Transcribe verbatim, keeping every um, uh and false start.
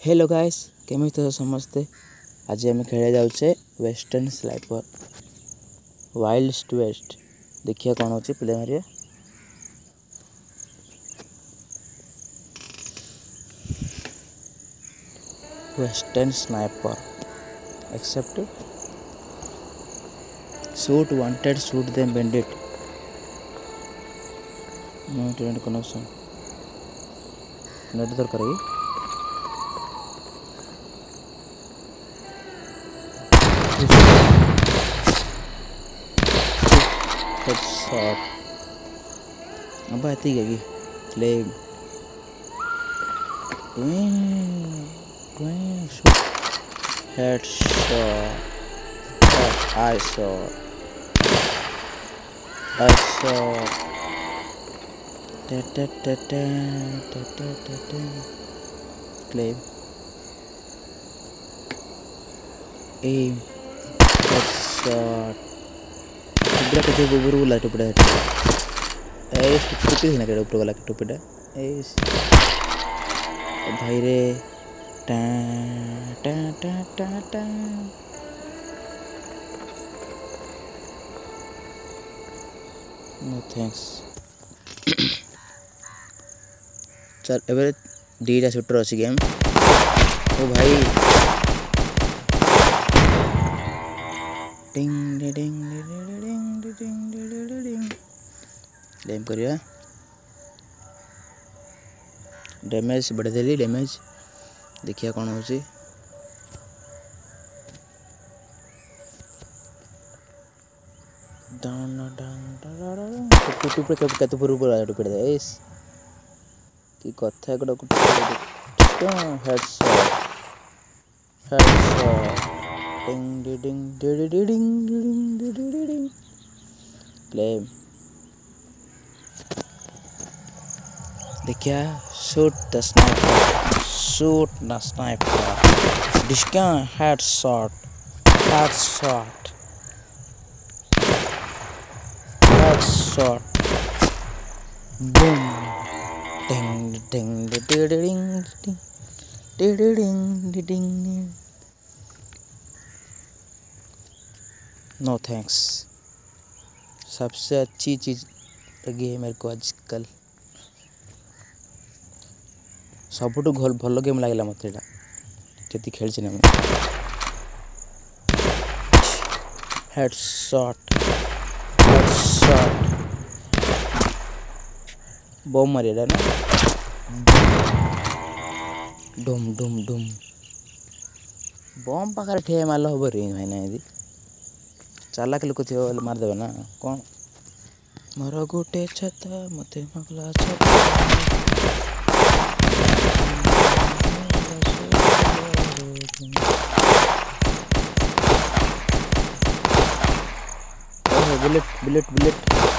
hello guys केमी तो समस्ते आज आम खेल जाऊे वेस्टर्न स्नाइपर वाइल्ड वेस्ट देखिए कौन होची प्ले मारिया western sniper accepted shoot wanted shoot them bandit no internet connection net दरकार है headshot apa itu lagi claim twin twin shoot headshot eye shot eye shot ta ta ta ta ta ta ta ta claim aim headshot टुपड़ा कते गोबर वाला टुपड़ा है ए टुपी है ना के ऊपर वाला टुपड़ा ए भाई रे टा टा टा टा टा नो थैंक्स चल एबे दीटा शूटर अछि गेम ओ भाई डिंग डिंग डिंग डिंग क्लेम करिया डैमेज बढ़े देली डैमेज देखिया कौन होची डाउन डाउन टुटु पे कते पूरा पूरा टुपे दे एस की कथा एकडा को headshot headshot ding ding ding ding ding ding claim देखिया shoot the sniper shoot the sniper डिस्का headshot headshot headshot boom ding ding ding ding ding ding no thanks सबसे अच्छी चीज़ लगी है मेरे को आजकल सबुठ भल गेम लगे मत जी खेल हेडशॉट हेडशॉट बम मारिया ना डुम डुम डुम बम पाखे ठे मार हम रे भाई ना यदि चालाक लोक थी मारदेवे ना कौन मोर गोटे छता मत मगला बुलेट बुलेट बुलेट